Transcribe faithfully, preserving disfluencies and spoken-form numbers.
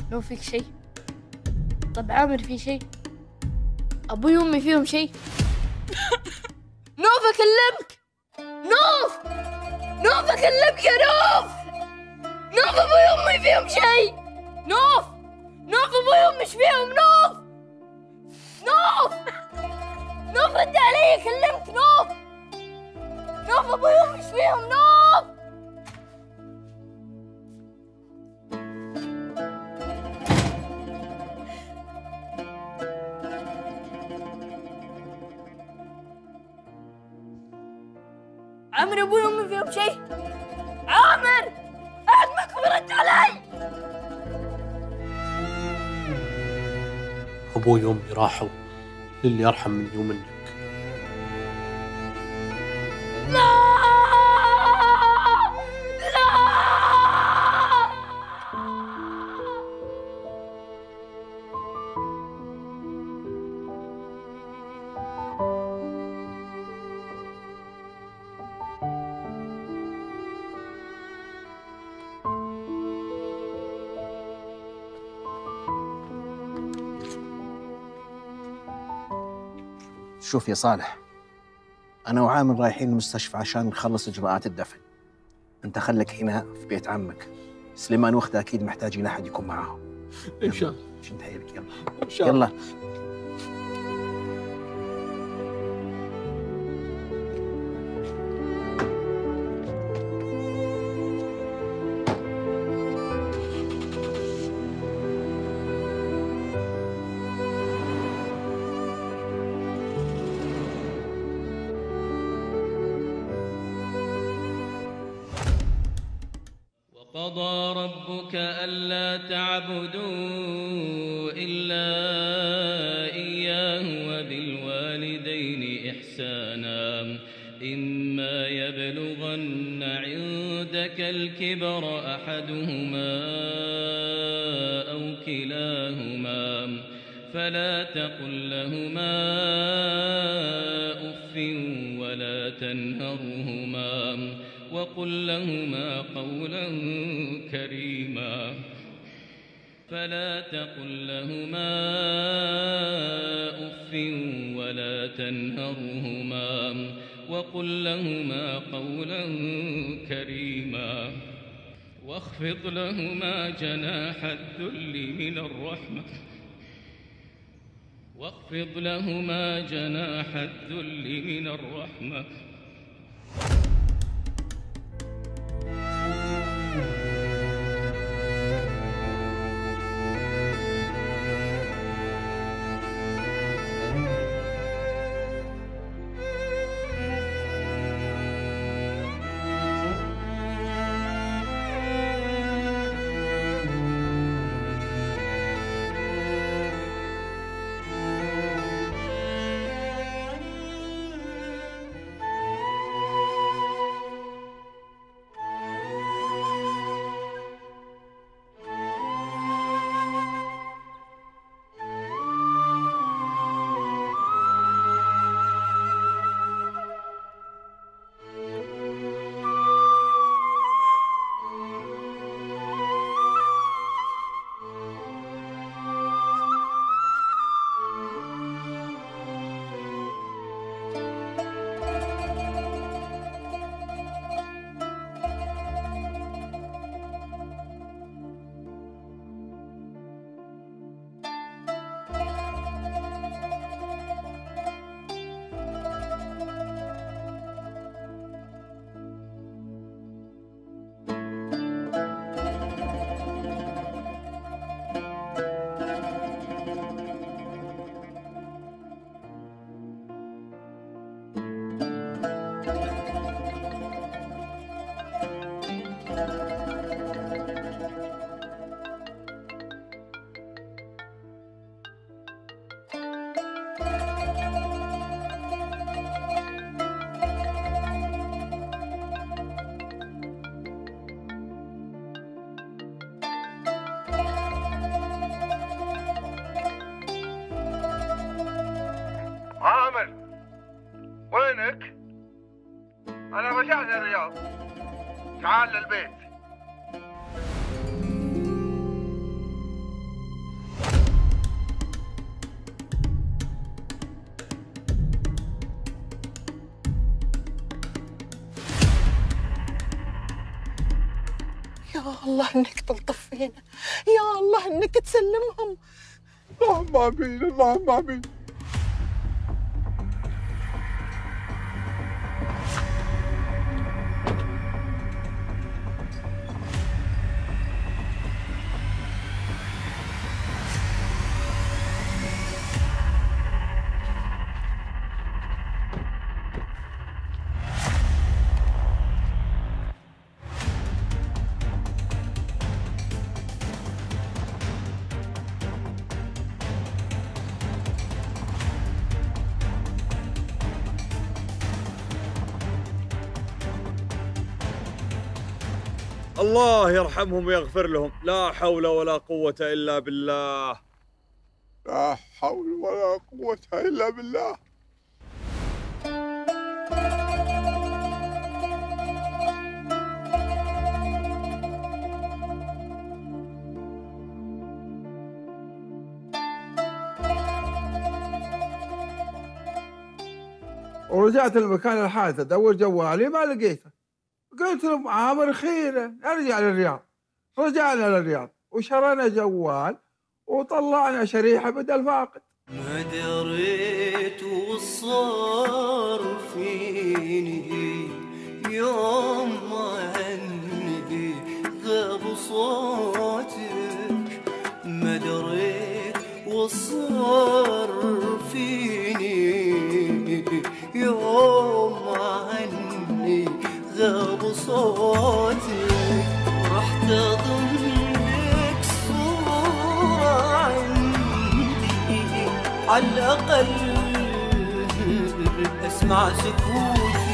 لو فيك شيء؟ طب عامر في شيء؟ أبوي وأمي فيهم شيء؟ نوف أكلمك! نوف! نوف أكلمك يا نوف! نوف أبوي وأمي فيهم شيء! نوف! نوف أبوي وأمي إيش فيهم نوف! نوف! نوف رد علي أكلمك نوف! نوف أبوي وأمي إيش فيهم نوف! عامر أبوي وأمي فيهم شيء؟ عامر! أحد منكم يرد علي! أبوي وأمي راحوا للي أرحم مني ومنك. لا! لا! شوف يا صالح، أنا وعامر رايحين المستشفى عشان نخلص إجراءات الدفن. أنت خليك هنا في بيت عمك. سليمان وأخته أكيد محتاجين أحد يكون معاهم. إن شاء الله. شد حيلك يلا. إن شاء الله. يلا. وقضى ربك ألا تعبدوا إلا إياه وبالوالدين إحسانا إما يبلغن عندك الكبر أحدهما أو كلاهما فلا تقل لهما أف ولا تنهرهما وقل لهما قولا كريما فلا تقل لهما أف ولا تنهرهما وقل لهما قولا كريما واخفض لهما جناح الذل من الرحمة واخفض لهما جناح الذل من الرحمة عامر وينك؟ أنا رجعت الرياض، تعال للبيت. يا الله انك تلطف فينا، يا الله انك تسلمهم. اللهم امين اللهم امين. الله يرحمهم ويغفر لهم، لا حول ولا قوة إلا بالله. لا حول ولا قوة إلا بالله. ورجعت المكان الحادث ادور جوالي ما لقيته. قلت لهم عامر خيره ارجع للرياض. رجعنا للرياض وشرينا جوال وطلعنا شريحه بدل فاقد. ما دريت وصار فيني يوم ما عني غاب صوتك. ما دريت وصار فيني يوم ما عني غاب صوتك. رحت اضمك صورة عندي على الأقل أسمع سكوت